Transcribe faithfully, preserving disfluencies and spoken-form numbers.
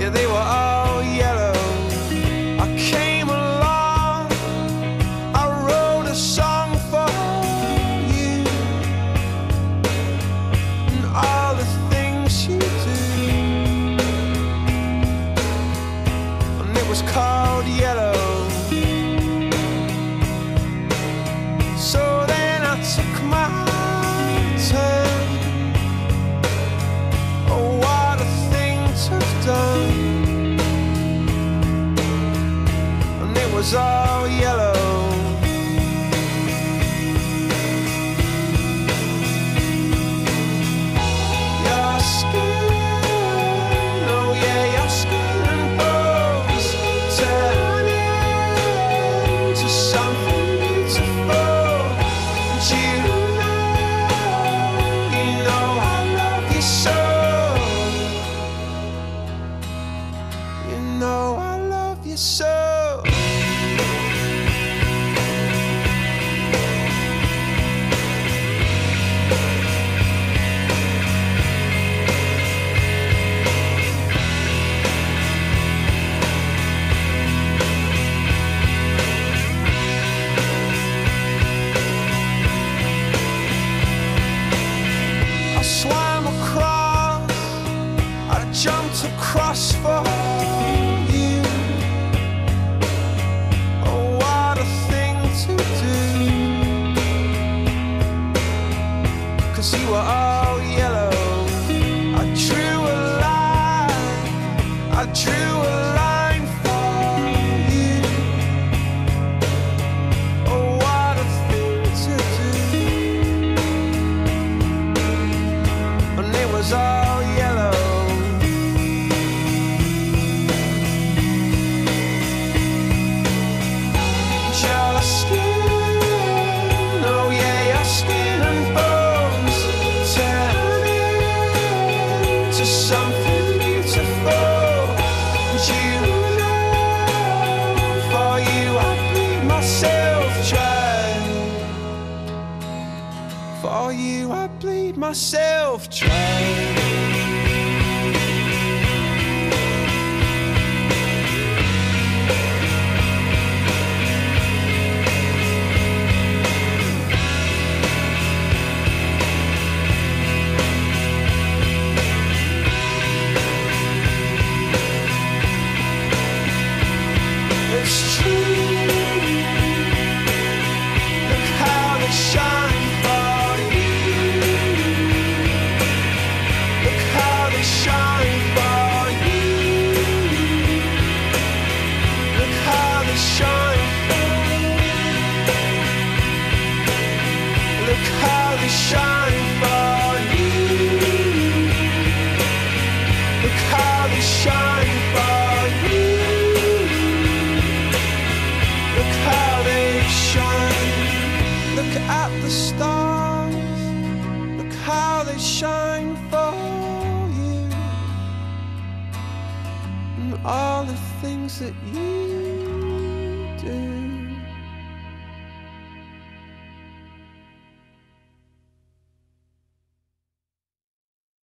yeah, they were all yellow. I came along, I wrote a song for you, and all the things you do, and it was called Yellow. So then I took my turn. Oh, what a thing to have done. And it was all yellow. Your skin, oh yeah, your skin and bones turn into something beautiful. And you know, you know I love you so. You know I love you so. I swam across, I jumped across for you. Oh, what a thing to do, 'cause you were all yellow. I drew a line, I drew a line for you. Oh, what a thing to do, and it was all yellow. Your skin, oh yeah, your skin and bones turn into something beautiful. And you know, for you I bleed myself dry. For you I bleed myself dry. It's true. Look how they shine for you. Look how they shine for you. Look how they shine for you. Look how they shine for you. Look how they shine for you. Look how they shine. Look at the stars. Look how they shine for you, and all the things that you do.